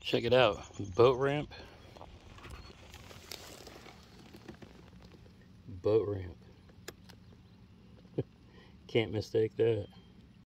Check it out, boat ramp. Boat ramp. Can't mistake that.